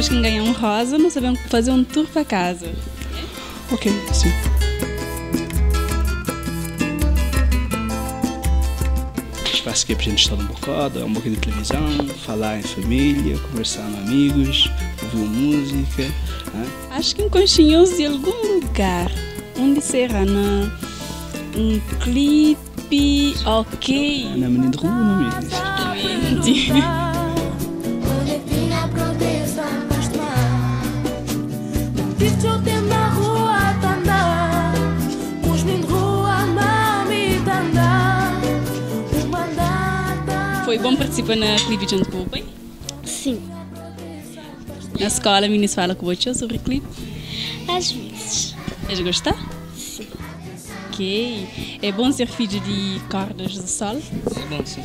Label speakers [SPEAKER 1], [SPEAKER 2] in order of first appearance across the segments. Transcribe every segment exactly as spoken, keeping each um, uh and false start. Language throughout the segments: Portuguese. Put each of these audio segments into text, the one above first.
[SPEAKER 1] pessoas que ganham um rosa não sabem fazer um tour para casa.
[SPEAKER 2] Ok, sim. Espaço que é para a gente estar um bocado, um pouquinho de televisão, falar em família, conversar com amigos, ouvir música. Hein?
[SPEAKER 1] Acho que em Conchinhoso, em algum lugar, onde será na um clipe, ok.
[SPEAKER 2] Na Menina de Rua, não é?
[SPEAKER 1] Exatamente. Foi bom participar na clipe junto com o pai?
[SPEAKER 3] Sim,
[SPEAKER 1] Na escola, a menina fala com você sobre clipe?
[SPEAKER 3] às vezes.
[SPEAKER 1] Eles gostar?
[SPEAKER 3] Sim.
[SPEAKER 1] Ok. É bom ser filho de cordas do sol?
[SPEAKER 4] É bom, sim.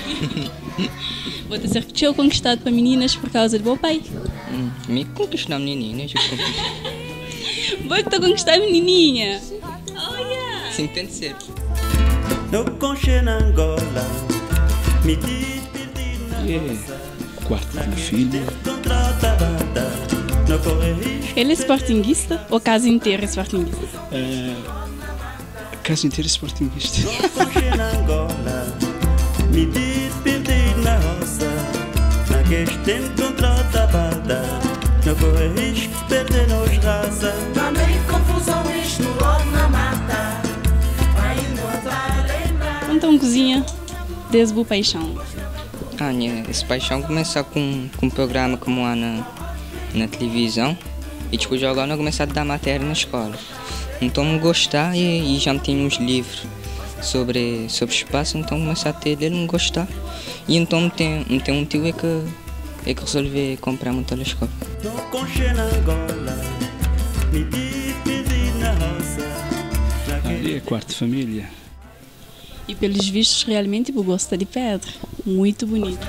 [SPEAKER 1] Você ser teu conquistado para meninas por causa do meu pai?
[SPEAKER 4] Hum, me conquistar menininhas, eu conquisto.
[SPEAKER 1] Você está conquistar a menininha? Olha!
[SPEAKER 4] Sim, tem de ser.
[SPEAKER 5] No conche na Angola, me diz perdido na
[SPEAKER 2] É quarto do filho.
[SPEAKER 5] contratada, não corre risco.
[SPEAKER 1] Ele é sportinguista ou a casa inteira é sportinguista?
[SPEAKER 2] É, a casa inteira é sportinguista.
[SPEAKER 5] No conche na Angola, me diz perdido na roça, na questão contratada, não corre risco de perder nos raça.
[SPEAKER 6] Também confusão, isto logo na mata. Vai encontrar lembrar.
[SPEAKER 1] Então, cozinha desde boa paixão.
[SPEAKER 4] Ah, né, esse paixão começa com, com um programa como há na, na televisão e depois agora não começa a dar matéria na escola. Então me gostar e, e já me tinha uns livros sobre, sobre espaço, então começa a ter dele me gostar. E então me tem, me tem um tio é que, é que resolvi comprar um telescópio.
[SPEAKER 5] No conche na Angola, me diz perdido na roça, na
[SPEAKER 2] Ali é quarto de família.
[SPEAKER 1] E pelos vistos, realmente eu gosto de pedra. Muito bonito.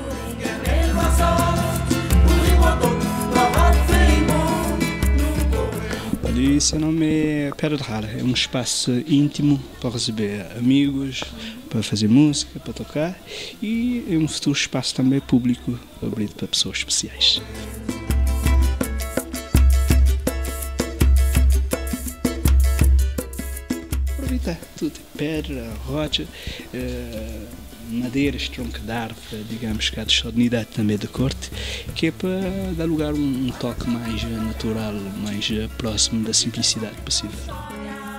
[SPEAKER 2] Ali seu nome é Pedra de Rara. É um espaço íntimo para receber amigos, para fazer música, para tocar. E é um futuro espaço também público, aberto para pessoas especiais. Aproveitar tudo, pedra, rocha, eh, madeiras, tronco de árvore, digamos que há de unidade também da corte, que é para dar lugar a um, um toque mais eh, natural, mais eh, próximo da simplicidade possível.